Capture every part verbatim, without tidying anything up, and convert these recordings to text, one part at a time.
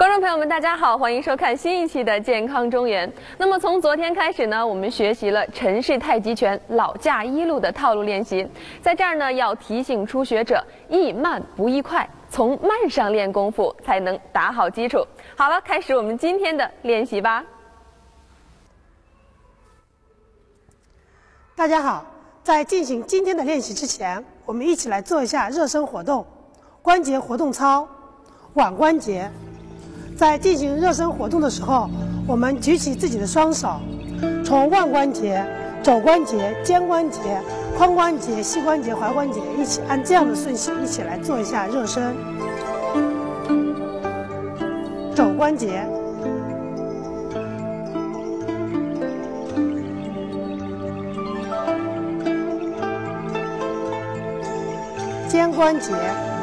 观众朋友们，大家好，欢迎收看新一期的健康中原。那么从昨天开始呢，我们学习了陈氏太极拳老架一路的套路练习。在这儿呢，要提醒初学者，易慢不易快，从慢上练功夫，才能打好基础。好了，开始我们今天的练习吧。 大家好，在进行今天的练习之前，我们一起来做一下热身活动，关节活动操，腕关节。在进行热身活动的时候，我们举起自己的双手，从腕关节、肘关节、肩关节、髋关节、膝关节、踝关节一起按这样的顺序一起来做一下热身。肘关节、肩关节、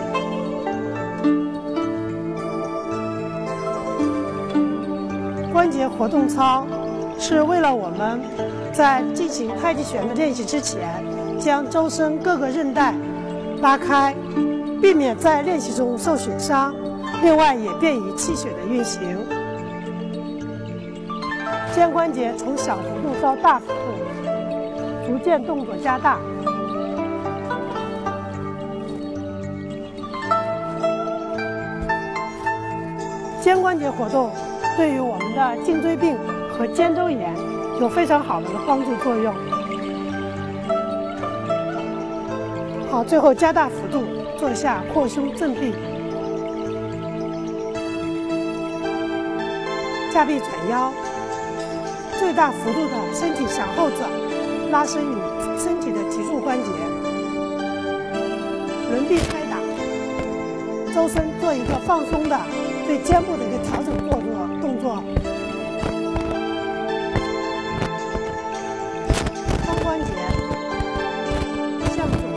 关节活动操是为了我们在进行太极拳的练习之前，将周身各个韧带拉开，避免在练习中受损伤，另外也便于气血的运行。肩关节从小幅度到大幅度，逐渐动作加大。肩关节活动对于我们的颈椎病和肩周炎有非常好的帮助作用。好，最后加大幅度做一下扩胸正臂，下臂转腰，最大幅度的身体向后转，拉伸你身体的脊柱关节，轮臂拍打，周身做一个放松的对肩部的一个调整动作动作。髋关节向左，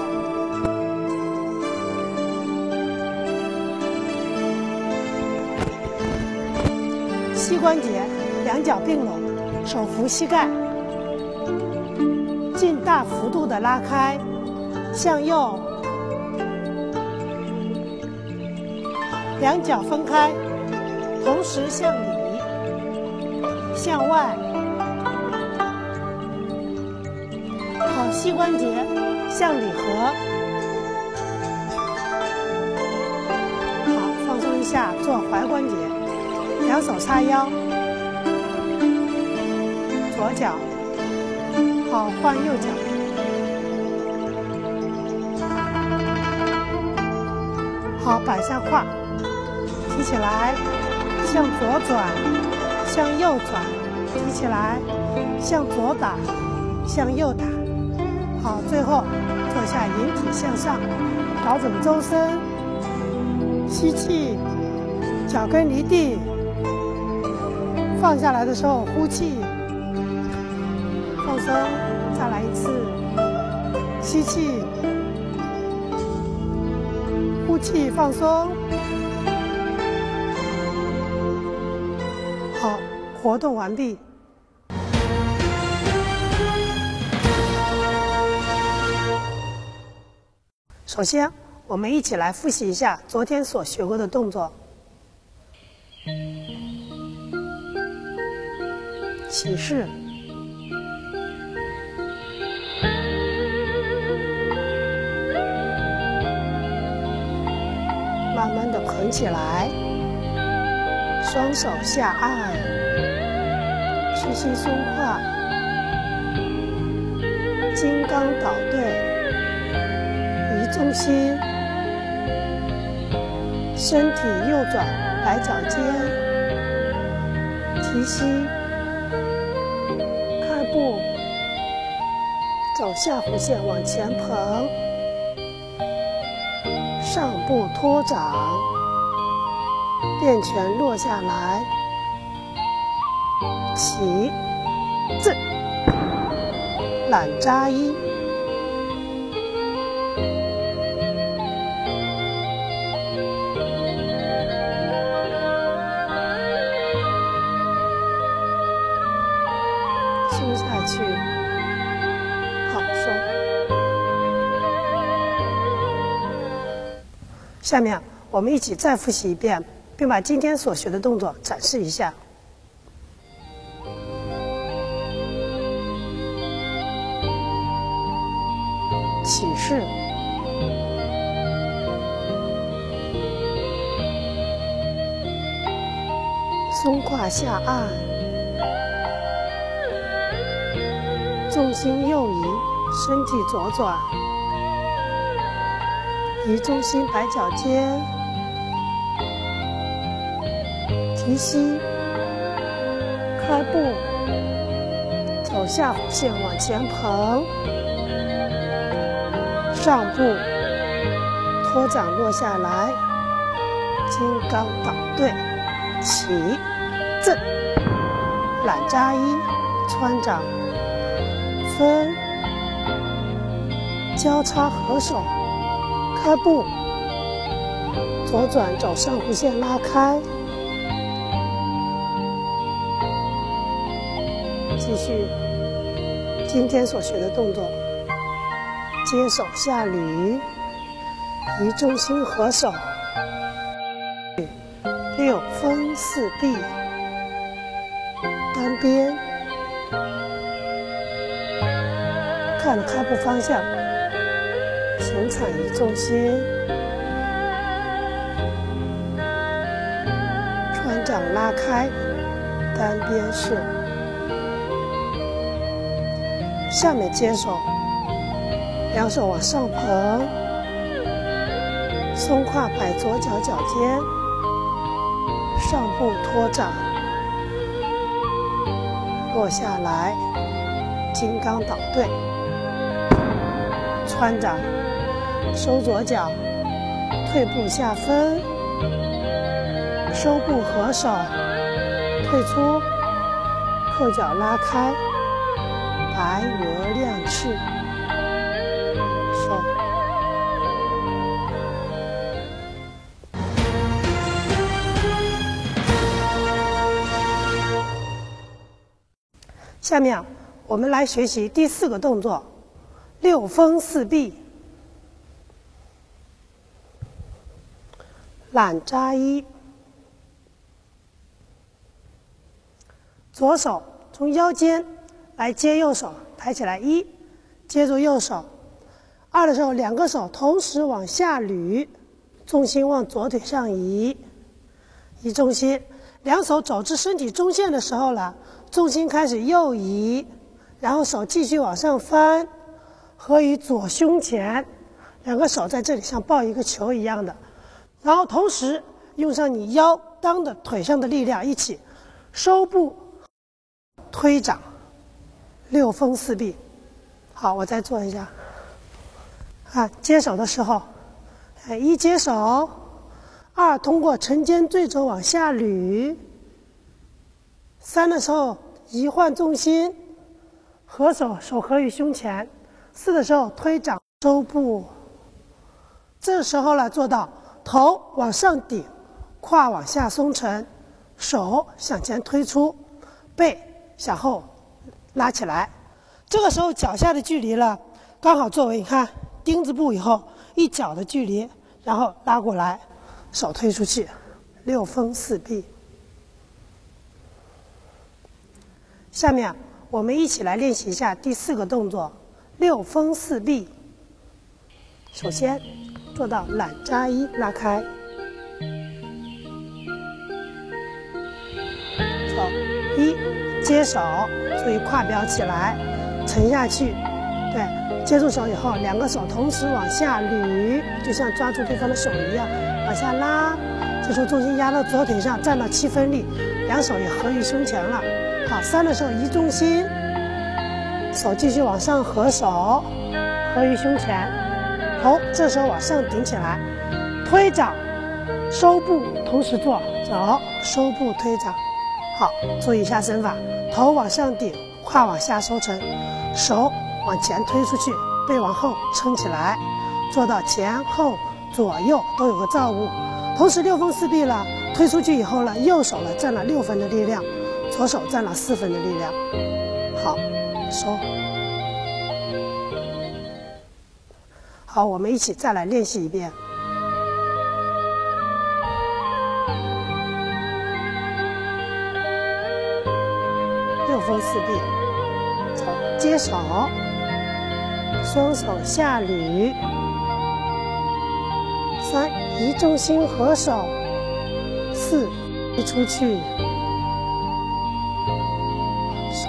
膝关节两脚并拢，手扶膝盖，尽大幅度的拉开，向右。两脚分开，同时向里、向外。好，膝关节向里合。好，放松一下，做踝关节，两手叉腰，左脚。好，换右脚。好，摆下胯。提起来，向左转，向右转，提起来，向左打，向右打。好，最后做下引体向上，调整周身，吸气，脚跟离地，放下来的时候呼气，放松，再来一次，吸气，呼气，放松。好，活动完毕。首先，我们一起来复习一下昨天所学过的动作。起势，慢慢的捧起来。双手下按，屈膝松胯，金刚倒对，移重心，身体右转摆脚尖，提膝，开步，走下弧线往前捧，上步托掌。练拳落下来，起，正，懒扎衣，收下去，好收。下面我们一起再复习一遍并把今天所学的动作展示一下。起势，松胯下按，重心右移，身体左转，移重心摆脚尖，提膝，开步，走下弧线往前捧，上步，托掌落下来，金刚倒退，起，正，揽扎衣，穿掌，分，交叉合手，开步，左转走上弧线拉开，继续今天所学的动作。接手下捋，移重心合手，六分四臂，单边，看开步方向，前踩移重心，穿掌拉开，单边式。下面接手。两手往上捧，松胯摆左脚脚尖，上步托掌，落下来，金刚倒退，穿掌，收左脚，退步下分，收步合手，退出，后脚拉开，白鹅亮翅。手，下面我们来学习第四个动作，六分四臂。揽扎衣，左手从腰间来接右手，抬起来一，接住右手。二的时候，两个手同时往下捋，重心往左腿上移，移重心。两手走至身体中线的时候了，重心开始右移，然后手继续往上翻，合于左胸前，两个手在这里像抱一个球一样的，然后同时用上你腰当的腿上的力量，一起收步推掌，六分四臂。好，我再做一下。啊，接手的时候，哎，一接手，二通过沉肩坠肘往下捋，三的时候移换重心，合手手合于胸前，四的时候推掌收步。这时候呢，做到头往上顶，胯往下松沉，手向前推出，背向后拉起来。这个时候脚下的距离了，刚好作为你看钉子步以后一脚的距离，然后拉过来，手推出去，六分四臂。下面我们一起来练习一下第四个动作，六分四臂。首先做到揽扎衣，拉开，走一，接手，注意胯表起来，沉下去，对。接住手以后，两个手同时往下捋，就像抓住对方的手一样，往下拉。这时候重心压到左腿上，站到七分力，两手也合于胸前了。好，三的时候移重心，手继续往上合手，合于胸前。头这时候往上顶起来，推掌，收步同时做，走，收步推掌。好，注意一下身法，头往上顶，胯往下收沉，手往前推出去，背往后撑起来，做到前后左右都有个照顾。同时六分四臂了，推出去以后呢，右手呢占了六分的力量，左手占了四分的力量。好，收。好，我们一起再来练习一遍。 风四臂，走接手，双手下捋，三移重心合手，四移出去，手。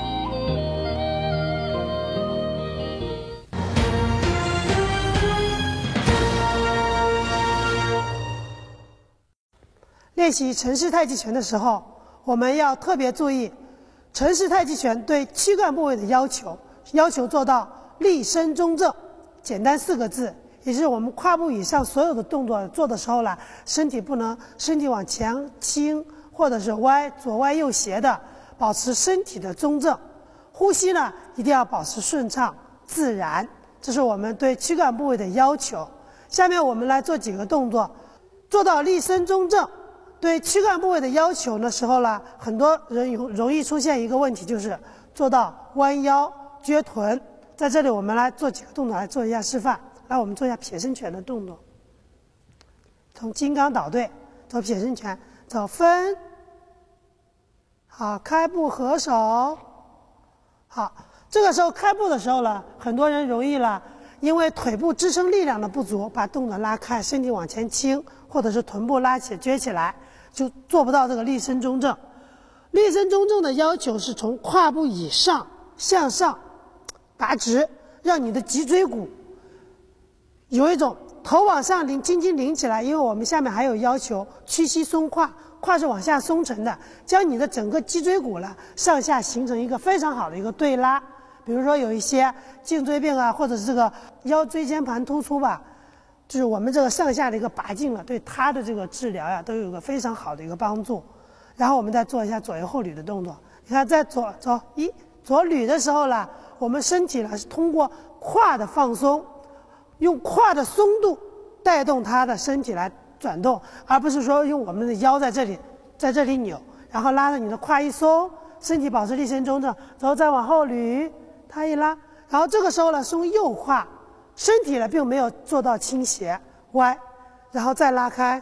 练习陈氏太极拳的时候，我们要特别注意陈氏太极拳对躯干部位的要求，要求做到立身中正，简单四个字，也就是我们胯部以上所有的动作做的时候呢，身体不能身体往前倾或者是歪，左歪右斜的，保持身体的中正。呼吸呢一定要保持顺畅自然，这是我们对躯干部位的要求。下面我们来做几个动作，做到立身中正。对躯干部位的要求的时候呢，很多人容易出现一个问题，就是做到弯腰撅臀。在这里我们来做几个动作来做一下示范。来，我们做一下撇身拳的动作，从金刚倒退走撇身拳，走分，好，开步合手，好，这个时候开步的时候呢，很多人容易了因为腿部支撑力量的不足，把动作拉开，身体往前倾，或者是臀部拉起撅起来，就做不到这个立身中正。立身中正的要求是从胯部以上向上拔直，让你的脊椎骨有一种头往上拧，轻轻拧起来。因为我们下面还有要求屈膝松胯，胯是往下松沉的，将你的整个脊椎骨呢上下形成一个非常好的一个对拉。比如说有一些颈椎病啊，或者是这个腰椎间盘突出吧，就是我们这个上下的一个拔劲了，对它的这个治疗呀，都有个非常好的一个帮助。然后我们再做一下左右后捋的动作。你看，在左走一左捋的时候呢，我们身体呢是通过胯的放松，用胯的松度带动它的身体来转动，而不是说用我们的腰在这里在这里扭，然后拉着你的胯一松，身体保持立身中正，走再往后捋，它一拉，然后这个时候呢松右胯，身体呢并没有做到倾斜歪，然后再拉开，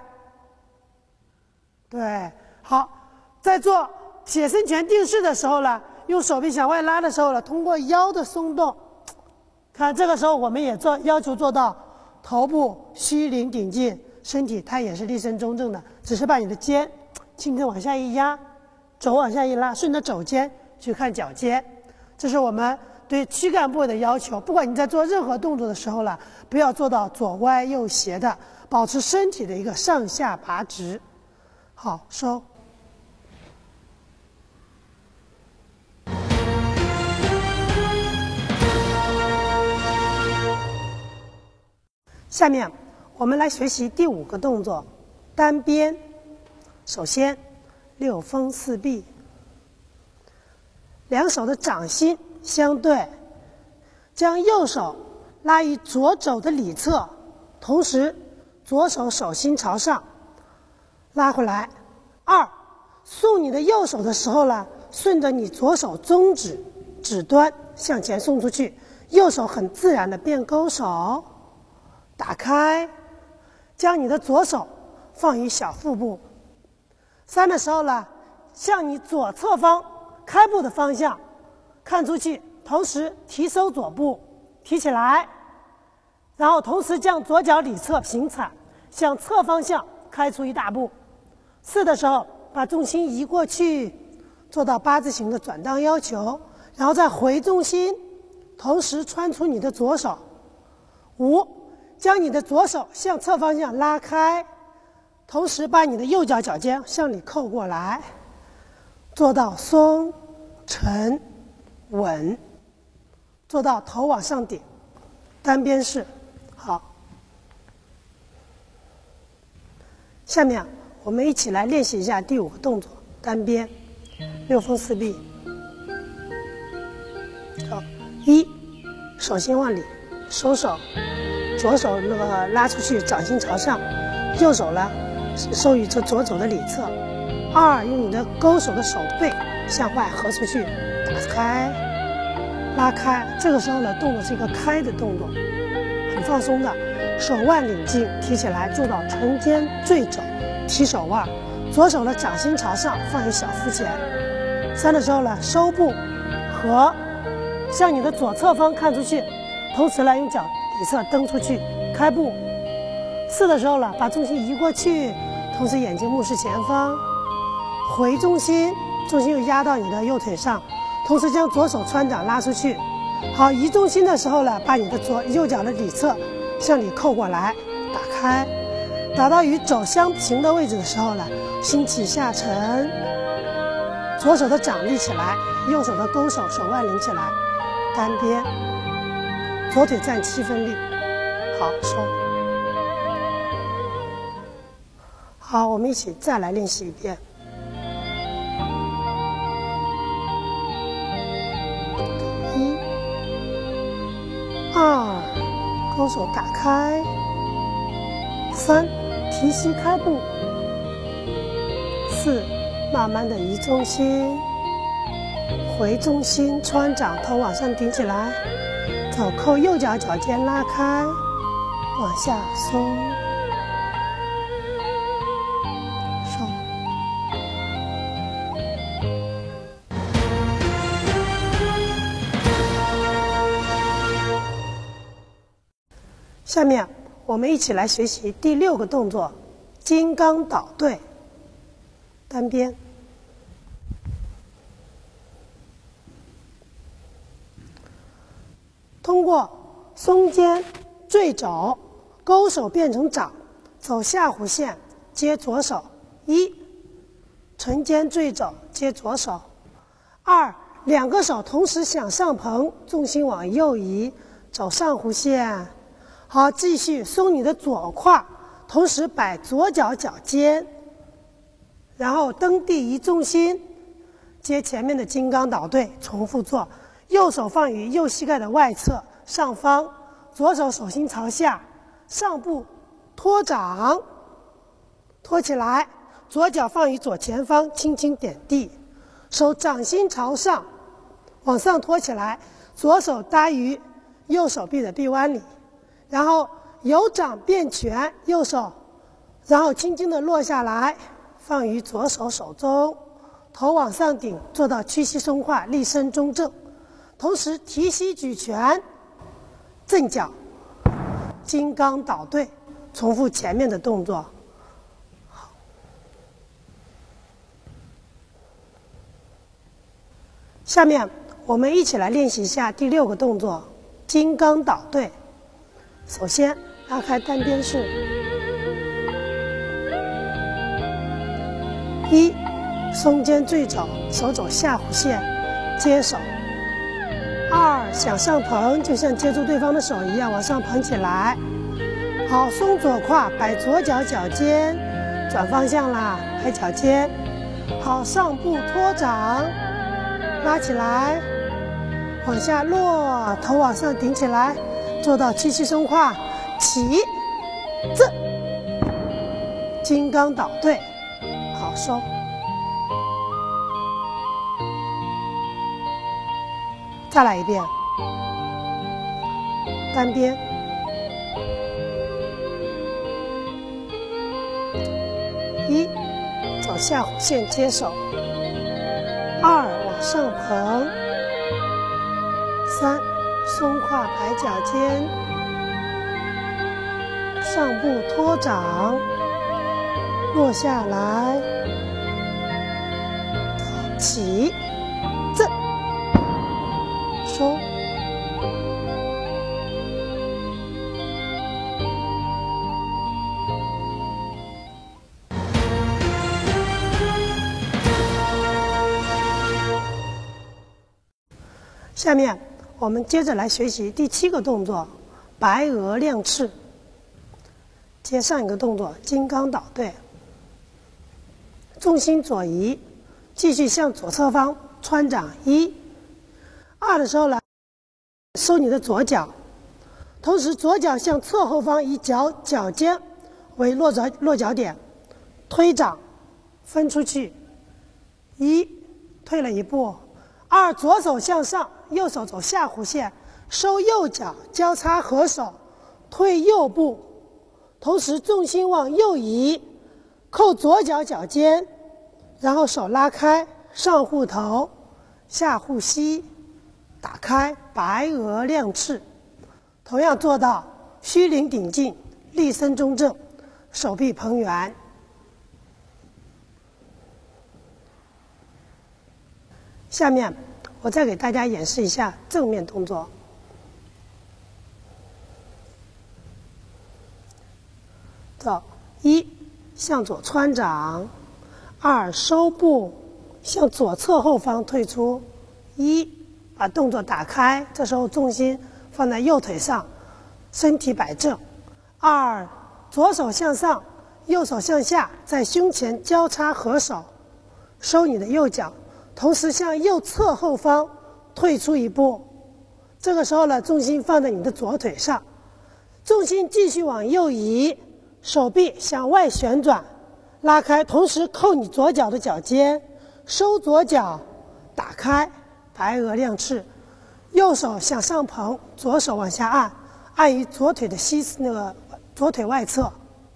对，好，在做撇身拳定式的时候呢，用手臂向外拉的时候呢，通过腰的松动，看这个时候我们也做要求做到头部虚灵顶进，身体它也是立身中正的，只是把你的肩轻轻往下一压，肘往下一拉，顺着肘尖去看脚尖，这是我们对躯干部位的要求。不管你在做任何动作的时候了，不要做到左歪右斜的，保持身体的一个上下拔直。好，收。下面我们来学习第五个动作，单边。首先，六风四臂，两手的掌心相对，将右手拉于左肘的里侧，同时左手手心朝上，拉回来。二，送你的右手的时候呢，顺着你左手中指指端向前送出去，右手很自然的变勾手，打开，将你的左手放于小腹部。三的时候呢，向你左侧方开步的方向看出去，同时提收左部，提起来，然后同时将左脚里侧平踩，向侧方向开出一大步。四的时候，把重心移过去，做到八字形的转荡腰球，然后再回重心，同时穿出你的左手。五，将你的左手向侧方向拉开，同时把你的右脚脚尖向里扣过来，做到松沉稳，做到头往上顶，单边式。好，下面我们一起来练习一下第五个动作，单边六风四臂。好，一，手心往里收手，左手那个拉出去，掌心朝上，右手呢收于这左肘的里侧。二，用你的勾手的手背向外合出去，打开，拉开。这个时候呢，动作是一个开的动作，很放松的。手腕领进，提起来，做到沉肩坠肘，提手腕。左手的掌心朝上，放于小腹前。 三的时候呢，收步和向你的左侧方看出去，同时呢用脚底侧蹬出去，开步。四的时候呢，把重心移过去，同时眼睛目视前方，回重心，重心又压到你的右腿上，同时将左手穿掌拉出去。好，移重心的时候呢，把你的左右脚的里侧向里扣过来，打开，打到与肘相平的位置的时候呢，心起下沉，左手的掌立起来，右手的勾手手腕领起来，单边，左腿站七分立。好，收。好，我们一起再来练习一遍。一、二，勾手打开；三，提膝开步；四，慢慢的移重心，回重心，穿掌，头往上顶起来，走扣右脚脚尖拉开，往下松。下面我们一起来学习第六个动作，金刚捣队。单边，通过松肩、坠肘、勾手变成掌，走下弧线接左手。一，沉肩坠肘接左手。二，两个手同时向上捧，重心往右移，走上弧线。好，继续松你的左胯，同时摆左脚脚尖，然后蹬地移重心，接前面的金刚捣队，重复做。右手放于右膝盖的外侧上方，左手手心朝下，上步托掌，托起来，左脚放于左前方，轻轻点地，手掌心朝上，往上托起来，左手搭于右手臂的臂弯里。然后由掌变拳，右手，然后轻轻地落下来，放于左手手中，头往上顶，做到屈膝松胯，立身中正。同时提膝举拳，正脚，金刚捣队，重复前面的动作。好，下面我们一起来练习一下第六个动作，金刚捣队。首先拉开单边式，一，松肩坠肘，手肘下弧线接手。二，向上捧，就像接住对方的手一样往上捧起来。好，松左胯，摆左脚脚尖，转方向啦，摆脚尖。好，上步托掌，拉起来，往下落，头往上顶起来。做到屈膝松胯，起，字，金刚捣队。好，收。再来一遍，单边，一，走下弧线接手；二，往上捧；三，松胯摆脚尖，上步托掌，落下来，起，正，收。下面我们接着来学习第七个动作，白鹅亮翅。接上一个动作，金刚捣队。重心左移，继续向左侧方穿掌。一、二的时候呢，收你的左脚，同时左脚向侧后方以脚脚尖为落脚落脚点，推掌分出去。一，退了一步。二，左手向上，右手走下弧线，收右脚，交叉合手，退右步，同时重心往右移，扣左脚脚尖，然后手拉开， 上护头，下护膝，打开白额亮翅。同样做到虚灵顶劲，立身中正，手臂蓬圆。下面我再给大家演示一下正面动作。走，一向左穿掌，二收步，向左侧后方退出。一把动作打开，这时候重心放在右腿上，身体摆正。二，左手向上，右手向下，在胸前交叉合手，收你的右脚，同时向右侧后方退出一步。这个时候呢，重心放在你的左腿上，重心继续往右移，手臂向外旋转，拉开，同时扣你左脚的脚尖，收左脚，打开，白额亮翅。右手向上捧，左手往下按，按于左腿的膝那个左腿外侧，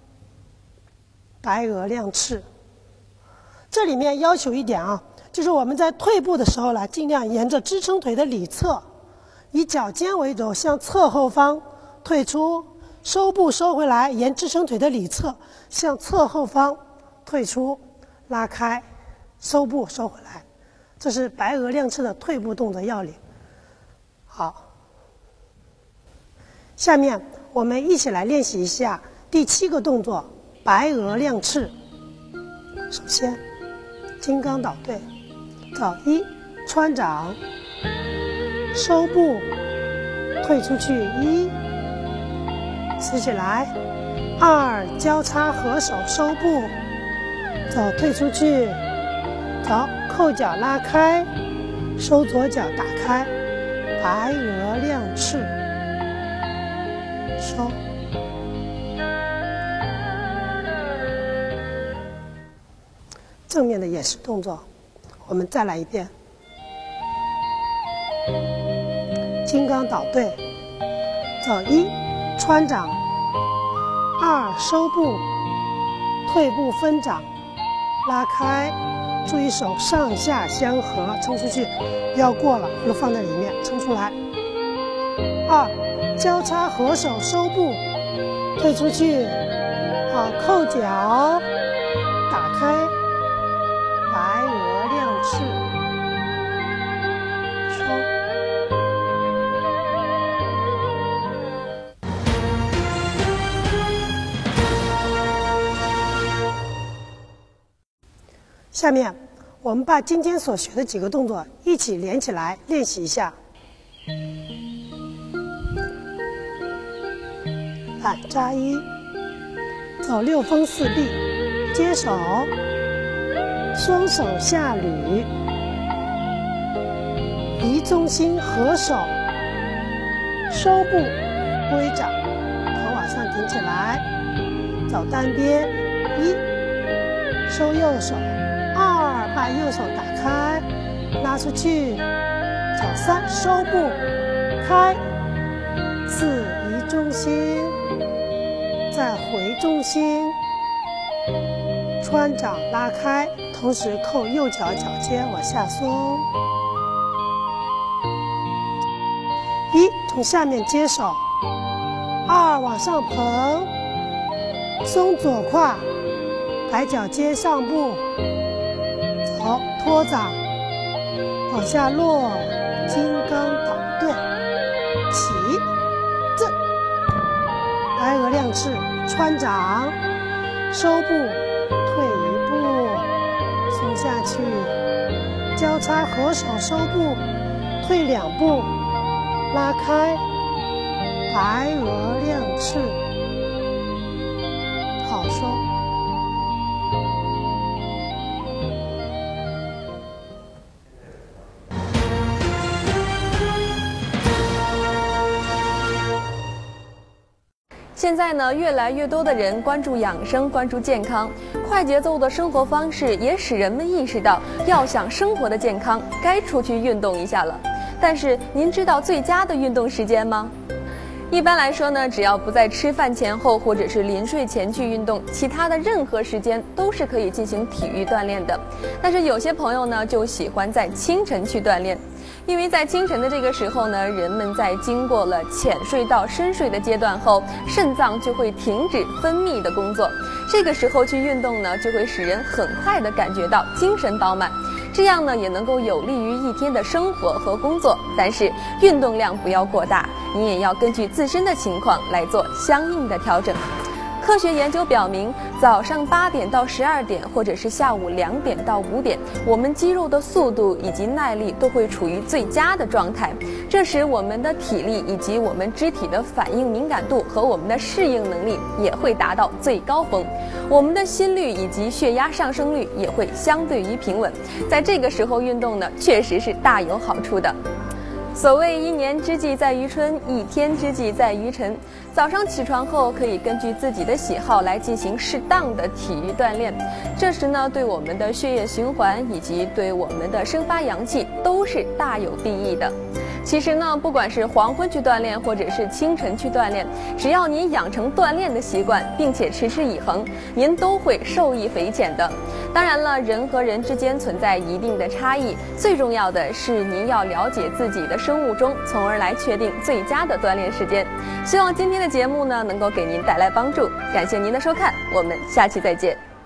白额亮翅。这里面要求一点啊，就是我们在退步的时候呢，尽量沿着支撑腿的里侧，以脚尖为轴向侧后方退出，收步收回来，沿支撑腿的里侧向侧后方退出，拉开，收步收回来。这是白额亮翅的退步动作要领。好，下面我们一起来练习一下第七个动作白额亮翅。首先金刚捣队，走，一穿掌，收步，退出去，一持起来，二交叉合手收步，走，退出去，走，扣脚拉开，收左脚打开，白额亮翅，收。正面的演示动作，我们再来一遍。金刚捣队，走，一穿掌，二收步，退步分掌，拉开，注意手上下相合，撑出去，不要过了，或者放在里面，撑出来。二交叉合手收步，退出去，好，扣脚，打开，白额亮翅，收。下面我们把今天所学的几个动作一起连起来练习一下。来，扎一，走六风四臂，接手，双手下捋，离中心合手，收步归掌，头往上挺起来，走单边，一收右手，二把右手打开，拉出去，走三收步开，四移中心，再回中心，穿掌拉开，同时扣右脚脚尖往下松，一从下面接手，二往上捧，松左胯，抬脚尖上步，走托掌，往下落，金刚捣队，起，正，白额亮翅，穿掌，收步，退一步，松下去，交叉合手收步，退两步，拉开，白额亮翅，好收。 现在呢，越来越多的人关注养生，关注健康，快节奏的生活方式也使人们意识到，要想生活的健康，该出去运动一下了。但是您知道最佳的运动时间吗？ 一般来说呢，只要不在吃饭前后或者是临睡前去运动，其他的任何时间都是可以进行体育锻炼的。但是有些朋友呢，就喜欢在清晨去锻炼，因为在清晨的这个时候呢，人们在经过了浅睡到深睡的阶段后，肾脏就会停止分泌的工作，这个时候去运动呢，就会使人很快的感觉到精神饱满。这样呢，也能够有利于一天的生活和工作，但是运动量不要过大，你也要根据自身的情况来做相应的调整。科学研究表明，早上八点到十二点，或者是下午两点到五点，我们肌肉的速度以及耐力都会处于最佳的状态。这时，我们的体力以及我们肢体的反应敏感度和我们的适应能力也会达到最高峰。我们的心率以及血压上升率也会相对于平稳。在这个时候运动呢，确实是大有好处的。所谓一年之计在于春，一天之计在于晨。早上起床后，可以根据自己的喜好来进行适当的体育锻炼。这时呢，对我们的血液循环以及对我们的生发阳气都是大有裨益的。其实呢，不管是黄昏去锻炼，或者是清晨去锻炼，只要您养成锻炼的习惯，并且持之以恒，您都会受益匪浅的。当然了，人和人之间存在一定的差异，最重要的是您要了解自己的生物钟，从而来确定最佳的锻炼时间。希望今天的节目呢，能够给您带来帮助。感谢您的收看，我们下期再见。